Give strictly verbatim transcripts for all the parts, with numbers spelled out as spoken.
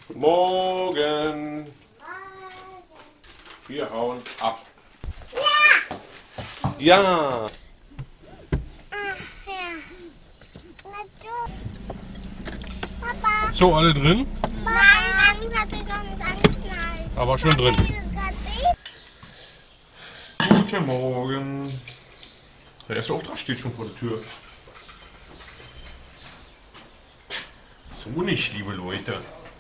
Morgen. Wir hauen ab. Ja. Ja. Ach ja. Papa. So, alle drin? Nein, dann hat sich noch nicht angeschnallt. Aber schon drin. Guten Morgen. Der erste Auftrag steht schon vor der Tür. So nicht, liebe Leute.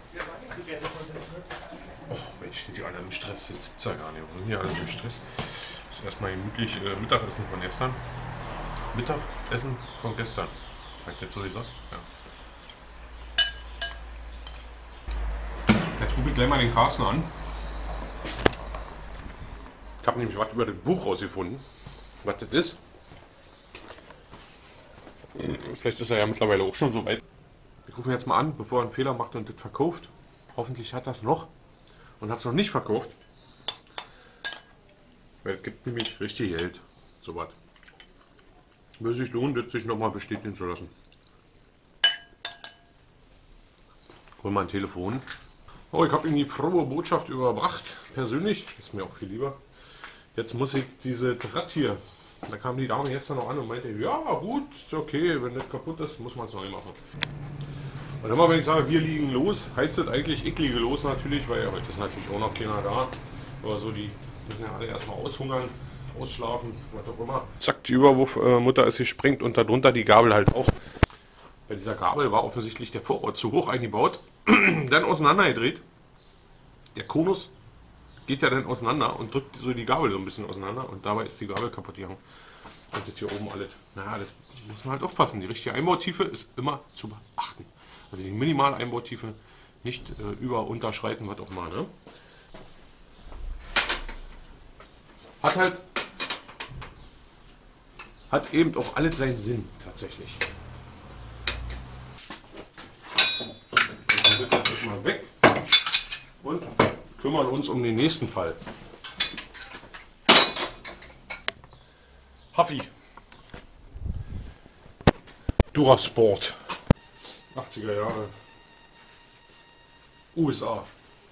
Oh, Mensch, sind die alle im Stress. Das gibt's ja gar nicht. Wir sind hier alle im Stress. Das ist erstmal gemütlich äh, Mittagessen von gestern. Mittagessen von gestern. Habe ich das so gesagt? Ja. Jetzt rufe ich gleich mal den Carsten an. Ich habe nämlich was über das Buch rausgefunden. Was das ist. Vielleicht ist er ja mittlerweile auch schon so weit. Ich rufe ihn jetzt mal an, bevor er einen Fehler macht und das verkauft. Hoffentlich hat er es noch und hat es noch nicht verkauft. Weil es gibt nämlich richtig Geld. So was. Würde sich lohnen, das sich nochmal bestätigen zu lassen. Hol mal ein Telefon. Oh, ich habe ihm die frohe Botschaft überbracht. Persönlich. Ist mir auch viel lieber. Jetzt muss ich diese Rad hier. Da kam die Dame gestern noch an und meinte, ja gut, ist okay, wenn das kaputt ist, muss man es neu machen. Und immer wenn ich sage, wir liegen los, heißt das eigentlich, ich liege los natürlich, weil heute ist natürlich auch noch keiner da. Aber so, die müssen ja alle erstmal aushungern, ausschlafen, was auch immer. Zack, die Überwurfmutter ist gesprengt und darunter die Gabel halt auch. Bei dieser Gabel war offensichtlich der Vorort zu hoch eingebaut, dann auseinandergedreht. Der Konus geht ja dann auseinander und drückt so die Gabel so ein bisschen auseinander und dabei ist die Gabel kaputt gegangen. Und das hier oben alles. Naja, das muss man halt aufpassen. Die richtige Einbautiefe ist immer zu beachten. Also die minimale Einbautiefe nicht äh, über, unterschreiten, was auch immer. Ne? Hat halt hat eben auch alles seinen Sinn tatsächlich. Dann wird das jetzt mal weg und kümmern uns um den nächsten Fall. Huffy. Durasport. achtziger Jahre. U S A.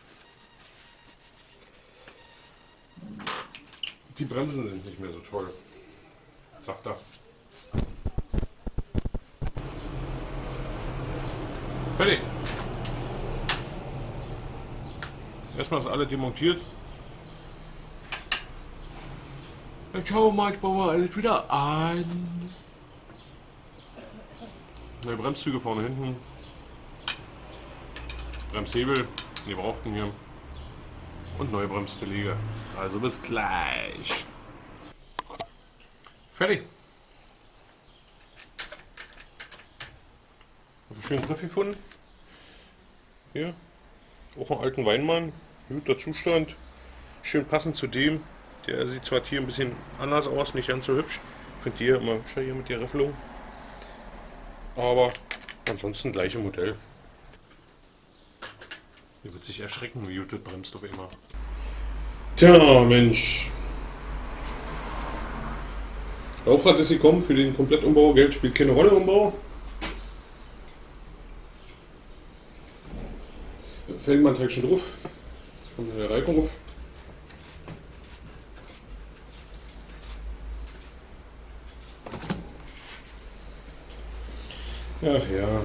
Die Bremsen sind nicht mehr so toll, sagt er. Fertig. Erstmal ist alles demontiert. Dann schauen wir mal, jetzt bauen wir alles wieder an. Neue Bremszüge vorne hinten. Bremshebel, die gebrauchten hier. Und neue Bremsbeläge. Also bis gleich. Fertig. Hab einen schönen Griff gefunden. Hier. Auch einen alten Weinmann. Guter Zustand. Schön passend zu dem. Der sieht zwar hier ein bisschen anders aus, nicht ganz so hübsch. Könnt ihr immer hübscher hier mit der Riffelung. Aber ansonsten gleiche Modell. Ihr wird sich erschrecken, wie gut das bremst auf immer. Tja, Mensch. Der Auftrag ist gekommen für den Komplettumbau. Geld spielt keine Rolle, Umbau. Felgenmann trägt schon drauf. Jetzt kommt der Reifen drauf. Ach ja.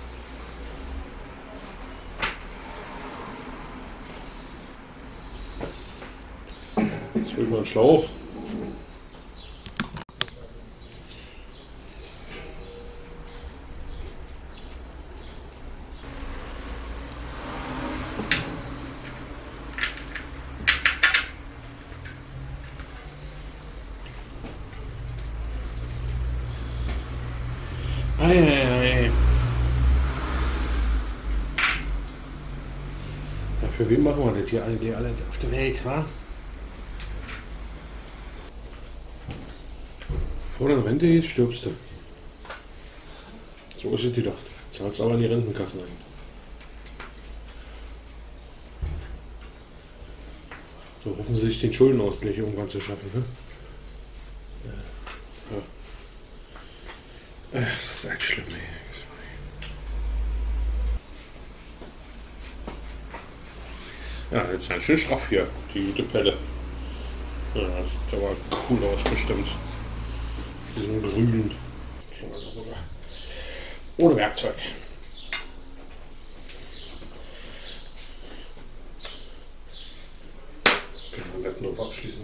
Jetzt holen wir einen Schlauch. Eieiei. Ja, für wen machen wir das hier alle, die alle auf der Welt, wa? Vor der Rente jetzt stirbst du. So ist es gedacht. Zahlst aber in die Rentenkassen ein. So hoffen sie sich den Schuldenausgleich irgendwann zu schaffen, ne? Ja. Ach, das ist halt schlimm, ey. Ja, jetzt ist ja schön straff hier, die gute Pelle. Ja, das sieht aber cool aus, bestimmt. Diesen Grün. Ohne Werkzeug. Genau, wir nur abschließen.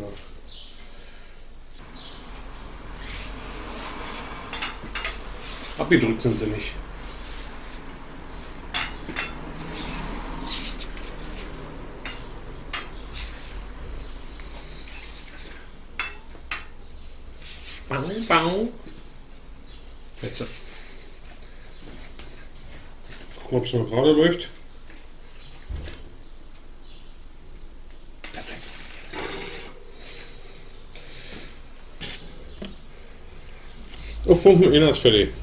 Abgedrückt sind sie nicht. Bau, bau. Jetzt. Gucken, ob es noch gerade läuft. Perfekt. Aufpumpen, ist fertig.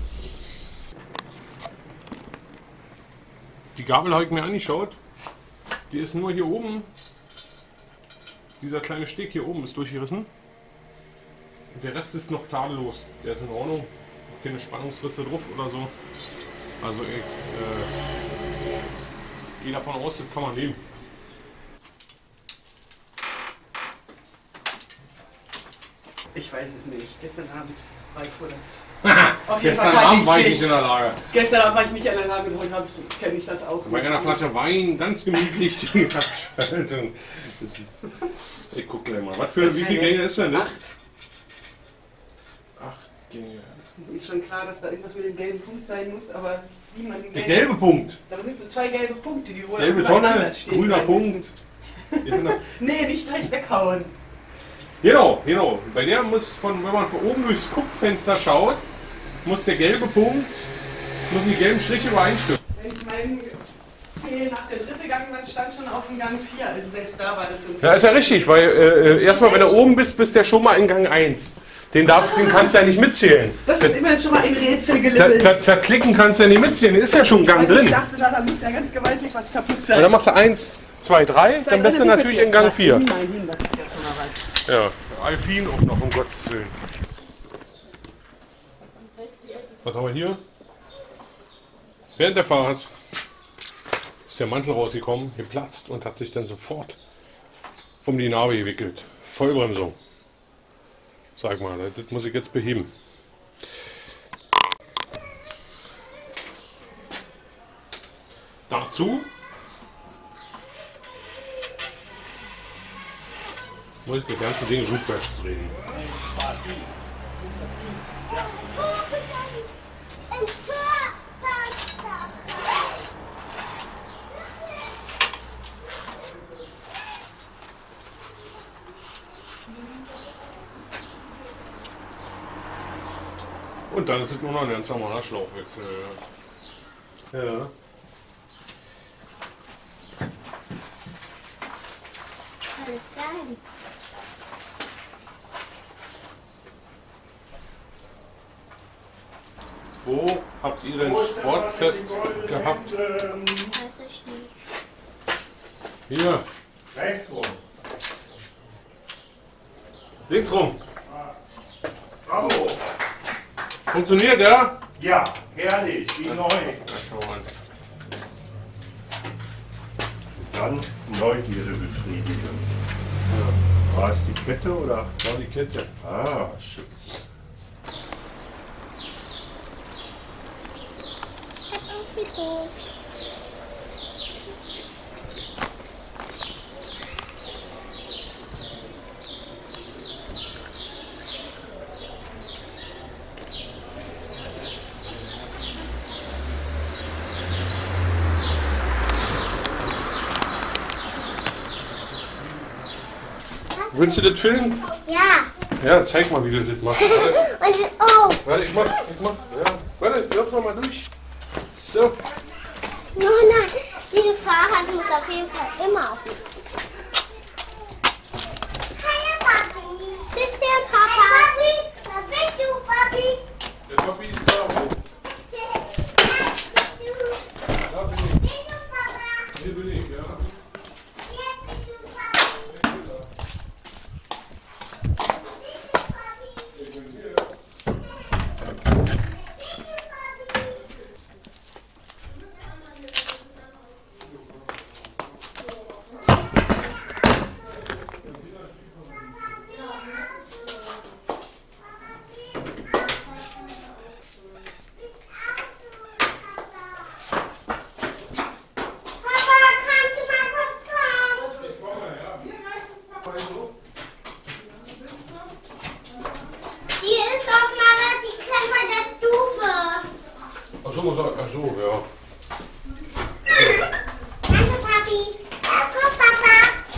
Die Gabel habe ich mir angeschaut. Die ist nur hier oben. Dieser kleine Steg hier oben ist durchgerissen. Und der Rest ist noch tadellos. Der ist in Ordnung. Keine Spannungsrisse drauf oder so. Also ich äh, gehe davon aus, das kann man nehmen. Ich weiß es nicht. Gestern Abend war ich froh, dass Auf jeden Gestern Fall Abend war ich nicht in der Lage. Gestern Abend war ich nicht in der Lage, heute kenne ich das auch. Bei einer Flasche Wein ganz gemütlich die Abschaltung. Ich gucke gleich mal. Was für wie viele Gänge ist denn das? Acht. Acht Gänge. Ist schon klar, dass da irgendwas mit dem gelben Punkt sein muss, aber wie man den Der gelbe Punkt. Da sind so zwei gelbe Punkte, die wohl gelbe Tonne, grüner Punkt. Nee, nicht gleich weghauen. Genau, genau. Bei der muss, von, wenn man von oben durchs Guckfenster schaut, muss der gelbe Punkt, müssen die gelben Striche übereinstimmen. Wenn ich meinen Zählen nach der dritte Gang, dann stand schon auf dem Gang vier, also selbst da war das so. Ja, ist ja richtig, weil äh, erstmal, wenn du oben bist, bist der schon mal in Gang eins. Den, darfst, den kannst du ja nicht mitzählen. Das ist immer schon mal ein Rätsel Da, gelöst. da, da klicken kannst du ja nicht mitzählen, ist ja schon Gang drin. Ich dachte, da muss ja ganz gewaltig was kaputt sein. Und dann machst du eins, zwei, drei, dann bist du natürlich in Gang vier. Ja, Alpin auch noch, um Gottes Willen. Was haben wir hier? Während der Fahrt ist der Mantel rausgekommen, geplatzt und hat sich dann sofort um die Narbe gewickelt. Vollbremsung. Sag mal, das muss ich jetzt beheben. Dazu muss ich das ganze Ding rückwärts drehen. Und dann ist es nur noch ein ganz normaler Schlauchwechsel. Ja. Ja. Kann es sein? Wo habt ihr denn Sportfest gehabt? Weiß ich nicht. Hier. Rechts rum. Links rum. Bravo. Funktioniert, ja? Ja, herrlich, wie neu. Ja, schau mal. Dann Neugierde befriedigen. War es die Kette oder? War die Kette. Ah, schön. Ich hab irgendwie Durst. Willst du das filmen? Ja. Ja, zeig mal, wie du das machst. Warte, Und oh, warte ich mach, ich mach. Ja. Warte, lauf noch mal durch. So. no, nein. Dieses Fahrrad muss auf jeden Fall immer auf. Hallo, Papi. Tschüss, Papa. Papi, was bist du, Papi? Der Papi ist da. Da bin ich. Bist du, Papa? Hier bin ich, ja. Hier bist du, Papi. Ich bin hier.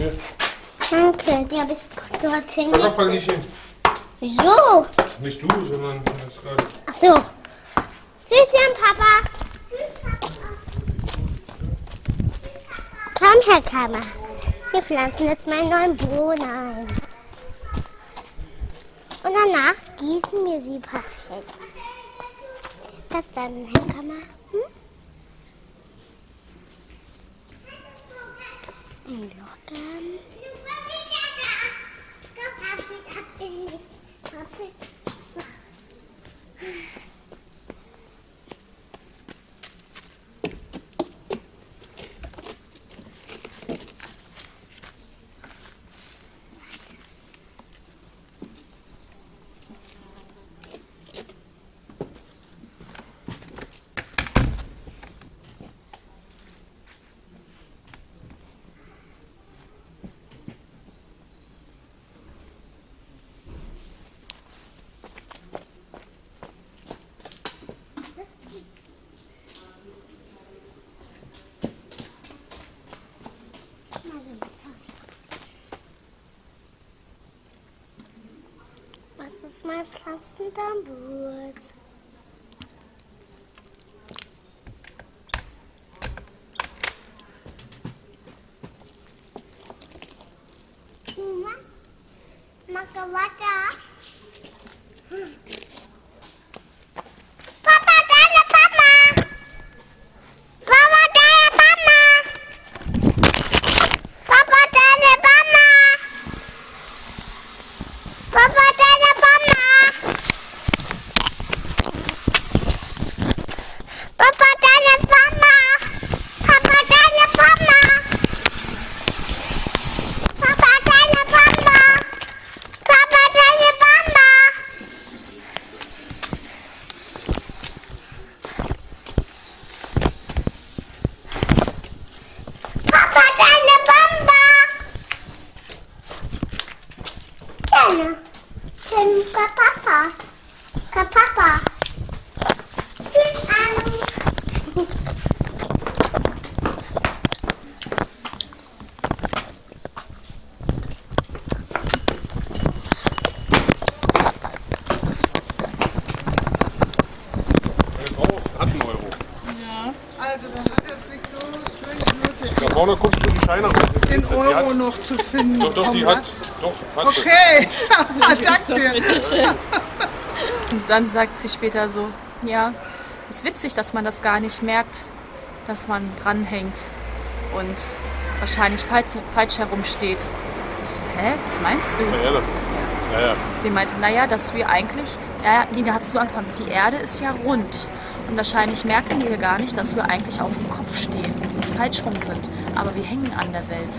Hier. Danke, die habe ich dorthin Pass auf, fall nicht gesetzt. hin. So. Nicht du, sondern das gerade. Ach so. Tschüsschen, Papa. Komm, Herr Kammer. Wir pflanzen jetzt mal einen neuen Boden ein. Und danach gießen wir sie perfekt. Was dann, Herr Kammer? Hm? Ein Loch graben. Was ist mein Pflanzendarmboot? Mama, mach weiter. Papa, deine Papa! Papa, deine Mama! Papa, deine Mama! Papa, deine Mama! Papa, deine Mama! Papa, deine Mama! Papa, deine Mama! Papa, deine Mama! Papa, deine Mama! Deine. Deine Papa. Papa. Tschüss, Anni. Meine Frau hat einen Euro. Ja. Also, das ist jetzt nicht so schön nötig, Da vorne guckst du die Scheine raus. den Die Euro hat- noch zu finden. Doch, doch, die Komm, hat. Doch, hat sie. Okay, danke. Bitteschön. Und dann sagt sie später so, ja, ist witzig, dass man das gar nicht merkt, dass man dranhängt und wahrscheinlich falsch, falsch herumsteht. Ich so, hä, was meinst du? Der Erde. Ja, ja. Sie meinte, naja, dass wir eigentlich, ja, Lina hat es so angefangen, die Erde ist ja rund. Und wahrscheinlich merken wir gar nicht, dass wir eigentlich auf dem Kopf stehen und falsch rum sind. Aber wir hängen an der Welt.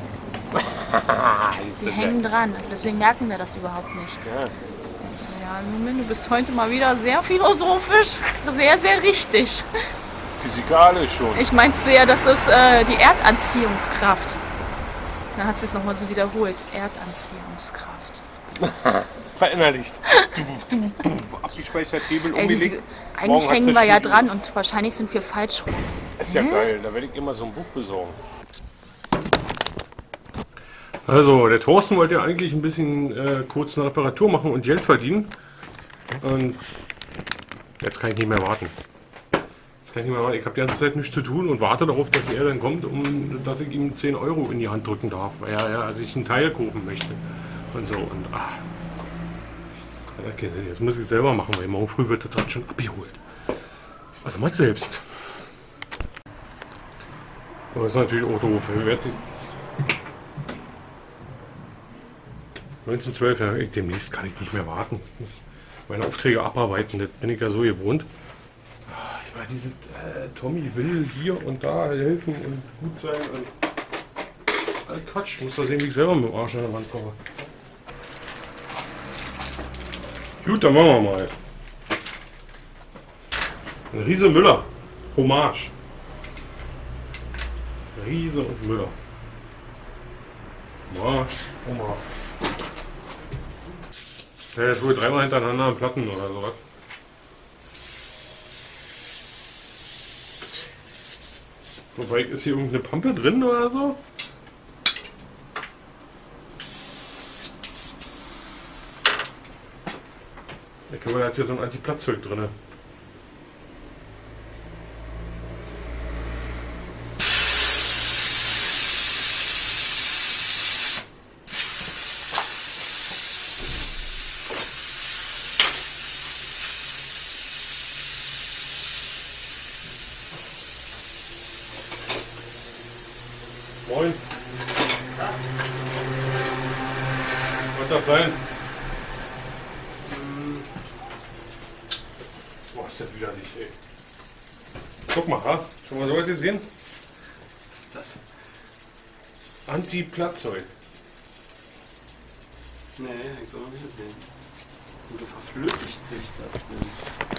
Wir hängen dran. Deswegen merken wir das überhaupt nicht. Ja. Ich so, ja, Moment, du bist heute mal wieder sehr philosophisch. Sehr, sehr richtig. Physikalisch schon. Ich meinte ja, das ist äh, die Erdanziehungskraft. Dann hat sie es nochmal so wiederholt. Erdanziehungskraft. Verinnerlicht. Abgespeichert, Hebel Ey, umgelegt. diese, Morgen eigentlich hat's hängen wir ja zerschnitten. dran und wahrscheinlich sind wir falsch rum. Ist ja geil, da werde ich immer so ein Buch besorgen. Also, der Thorsten wollte ja eigentlich ein bisschen äh, kurz eine Reparatur machen und Geld verdienen. Und jetzt kann ich nicht mehr warten. Jetzt kann ich nicht mehr warten. Ich habe die ganze Zeit nichts zu tun und warte darauf, dass er dann kommt, um dass ich ihm zehn Euro in die Hand drücken darf, weil er ja, sich einen Teil kaufen möchte. Und so. Und ach. Das hat keinen Sinn. Jetzt muss ich es selber machen, weil morgen früh wird das Rad schon abgeholt. Also mach ich selbst. Aber das ist natürlich auch doof. Ich werde neunzehnhundertzwölf, ja, demnächst kann ich nicht mehr warten. Ich muss meine Aufträge abarbeiten, das bin ich ja so gewohnt. Ah, ich meine, diese äh, Tommy will hier und da helfen und gut sein. Und äh, Quatsch, ich muss da sehen, wie ich selber mit dem Arsch an der Wand komme. Gut, dann machen wir mal. Riese Müller. Hommage. Riese und Müller. Hommage, Hommage. Ja, jetzt wohl dreimal hintereinander an Platten oder sowas. Wobei, ist hier irgendeine Pampe drin oder so? Ich glaube, er hat hier so ein Anti-Platzzeug drin. Moin. Was das sein? Boah, ist das widerlich, ey. Guck mal, ha? Schon mal so was gesehen? Anti-Platzzeug. Nee, hab ich so noch nicht gesehen. Wieso verflüssigt sich das denn?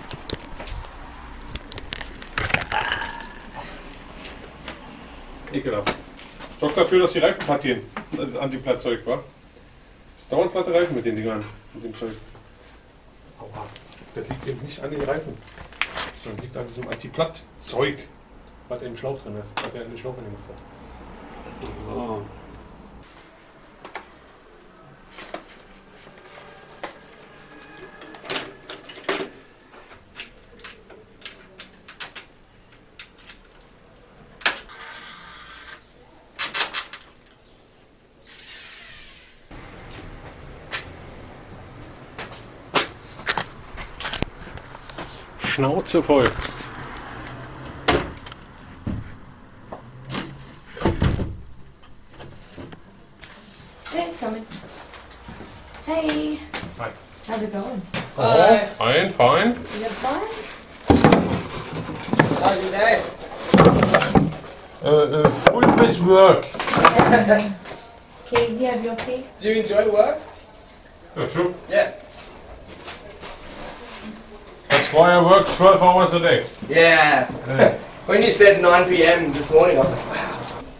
Ekelhaft. Sorgt dafür, dass die Reifenpartien das Anti-Platzzeug war. Das ist dauernd platte Reifen mit den Dingern, mit dem Zeug. Aua. Das liegt eben nicht an den Reifen, sondern liegt an diesem Anti-Platzzeug, was im Schlauch drin ist, was er in den Schlauch gemacht hat. So. Schnauze voll. Hey, it's coming. Hey. Hi. How's it going? Oh, fine, fine. You fine? How's your day? Uh, uh, full with work. Okay, yeah, you okay? Do you enjoy work? Yeah, sure. Yeah. That's why I work twelve hours a day. Yeah. Uh, When you said nine p m this morning, I was like, wow.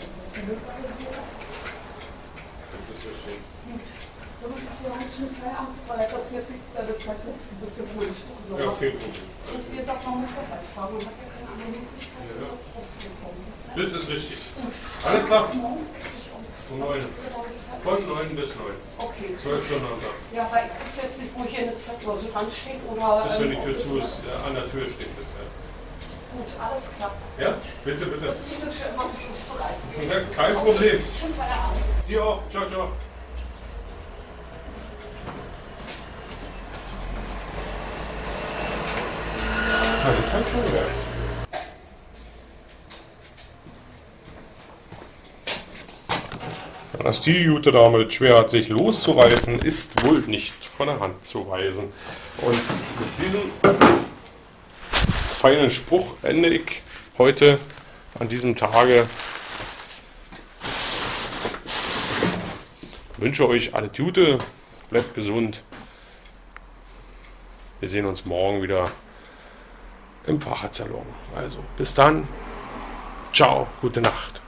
ja, okay. Das ist richtig. Alles klar. Von neun. Von neun bis neun. Okay. Zwölf Stunden am Tag. Ja, weil ich wusste jetzt nicht, wo hier eine Zeitdose dran steht oder. Bis wenn die ähm, Tür ob zu das- ist, ja, an der Tür steht das. Gut, alles klar. Ja, ja? Bitte, bitte. Das ist so schön, was ich loszureißen. Ja, kein Problem. Schönen Feierabend. Dir auch. Ciao, ciao. Ja, das hat schon gemerkt. Dass die gute Dame es schwer hat, sich loszureißen, ist wohl nicht von der Hand zu weisen. Und mit diesem feinen Spruch ende ich heute an diesem Tage. Ich wünsche euch alles Gute, bleibt gesund. Wir sehen uns morgen wieder im Fahrradsalon. Also bis dann. Ciao, gute Nacht.